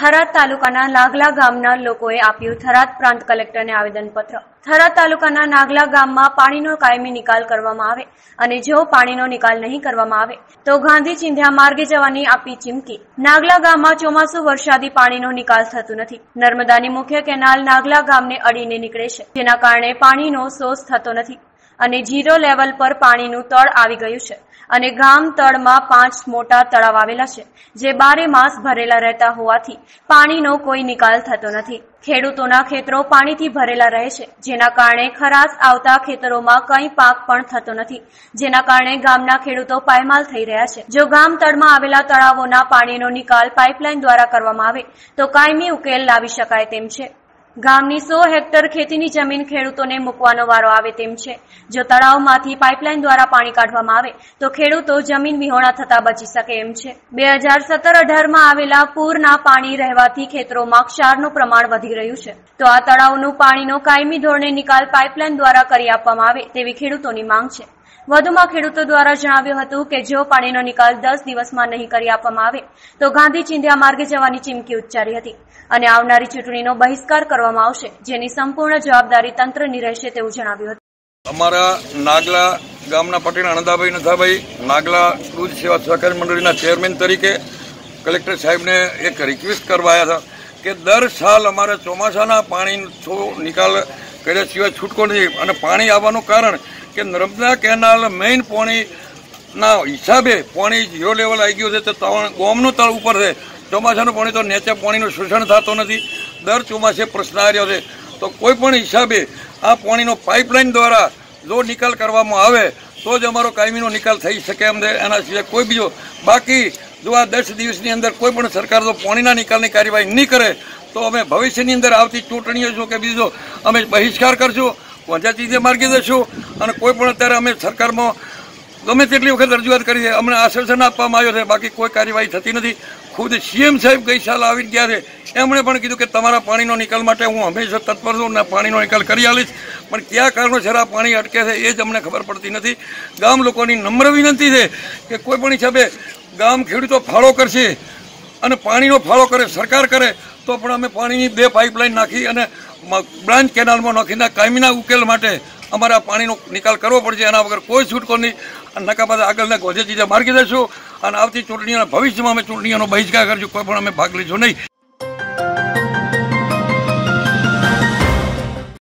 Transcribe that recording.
થરાદ તાલુકાના નાગલા ગામના લોકોએ આપ્યું થરાદ પ્રાંત કલેક્ટરને આવેદનપત્ર। થરાદ તાલુકાના નાગલા ગામમાં પાણીનો કાયમી નિકાલ કરવામાં આવે અને જો પાણીનો નિકાલ નહીં કરવામાં આવે તો ગાંધી ચિંધ્યા માર્ગે જવાની આપી ચીમકી। નાગલા ગામમાં ચોમાસુ વરસાદી પાણીનો નિકાલ થતો નથી। નર્મદાની મુખ્ય કેનાલ નાગલા ગામને અડીને નીકળે છે, જેના કારણે પાણીનો સોર્સ થતો નથી અને 0 લેવલ પર પાણીનું તળ આવી ગયું છે અને ગામ તળમાં 5 મોટા તળાવ આવેલા છે, જે 12 માસ ભરેલા રહેતા હોવાથી પાણીનો કોઈ નિકાલ થતો નથી। ખેડૂતોના ખેતરો પાણીથી ભરેલા રહે છે, જેના કારણે ખરાશ આવતા ખેતરોમાં કંઈ પાક પણ થતો નથી, જેના કારણે ગામના ખેડૂતો પાયમાલ થઈ રહ્યા છે। જો ગામ તળમાં આવેલા તળાવોના પાણીનો નિકાલ પાઇપલાઇન દ્વારા કરવામાં આવે તો કાયમી ઉકેલ લાવી શકાય તેમ છે। ગામની 100 હેક્ટર ખેતીની જમીન ખેડૂતોને મૂકવાનો વારો આવે તેમ છે। જો તળાવમાંથી પાઇપલાઇન દ્વારા પાણી કાઢવામાં આવે તો ખેડૂતો જમીન વિહોણા થતા બચી શકે એમ છે। 2017-18માં આવેલા પૂરના પાણી રહેવાથી ખેતરોમાં ક્ષારનું પ્રમાણ વધી રહ્યું છે, તો આ તળાવનું પાણીનો કાયમી ધોરણે નિકાલ પાઇપલાઇન દ્વારા કરી આપવામાં આવે તેવી ખેડૂતોની માંગ છે। વધુમાં ખેડૂતો દ્વારા જણાવ્યું હતું કે જો પાણીનો નિકાલ 10 દિવસમાં નહીં કરી આપવામાં આવે તો ગાંધી ચિંધ્યા માર્ગે જવાની ચીમકી ઉચ્ચારી હતી અને આવનારી ચૂંટણીનો બહિષ્કાર કરવામાં આવશે, જેની સંપૂર્ણ જવાબદારી તંત્રની રહેશે તેવું જણાવ્યું હતું। અમારા નાગલા ગામના પટેલ અણદાભાઈ નથાભાઈ નાગલા દૂધ સેવા સહકારી મંડળીના ચેરમેન તરીકે કલેક્ટર સાહેબને એક રિક્વેસ્ટ કરવા આવ્યા હતા કે દર સાલ અમારે ચોમાસાના પાણીનો નિકાલ કર્યા સિવાય છૂટકો નથી અને પાણી આવવાનું કારણ કે નર્મદા કેનાલ મેઇન પાણીના હિસાબે પાણી 0 લેવલ આવી ગયું છે, તો ગામનું તળ ઉપર છે। ચોમાસાનું પાણી તો નીચે પાણીનું શોષણ થતું નથી, દર ચોમાસે પ્રશ્ન આ રહ્યો છે। તો કોઈ પણ હિસાબે આ પાણીનો પાઇપલાઇન દ્વારા જો નિકાલ કરવામાં આવે તો જ અમારો કાયમીનો નિકાલ થઈ શકે એમ છે, એના સિવાય કોઈ બીજો બાકી જો આ 10 દિવસની અંદર કોઈ પણ સરકાર જો પાણીના નિકાલની કાર્યવાહી નહીં કરે તો અમે ભવિષ્યની અંદર આવતી ચૂંટણીઓ છો કે બીજો અમે બહિષ્કાર કરશું, પંચાયતી માર્ગે જશું અને કોઈ પણ અત્યારે અમે સરકારમાં ગમે તેટલી વખત રજૂઆત કરી છે, અમને આશ્વાસન આપવામાં આવ્યો છે, બાકી કોઈ કાર્યવાહી થતી નથી। ખુદ સીએમ સાહેબ ગઈ સાલ આવી ગયા છે, એમણે પણ કીધું કે તમારા પાણીનો નિકાલ માટે હું હંમેશા તત્પર છું અને પાણીનો નિકાલ કરી આવીશ, પણ કયા કારણોસર આ પાણી અટકે છે એ જ અમને ખબર પડતી નથી। ગામ લોકોની નમ્ર વિનંતી છે કે કોઈ પણ હિસાબે ગામ ખેડૂતો ફાળો કરશે અને પાણીનો ફાળો કરે સરકાર કરે તો પણ અમે પાણીની 2 પાઇપલાઇન નાખી અને બ્રાન્ચ કેનાલમાં નાખીને કાયમીના ઉકેલ માટે અમારે આ પાણીનો નિકાલ કરવો પડશે, એના વગર કોઈ છૂટકો નહીં। નકાબાદ આગળના ગોધે ચીજે માર્ગે જશું અને આવતી ચૂંટણીઓના ભવિષ્યમાં અમે ચૂંટણીઓનો બહિષ્કાર કરશું, કોઈ પણ અમે ભાગ લઈશું નહીં।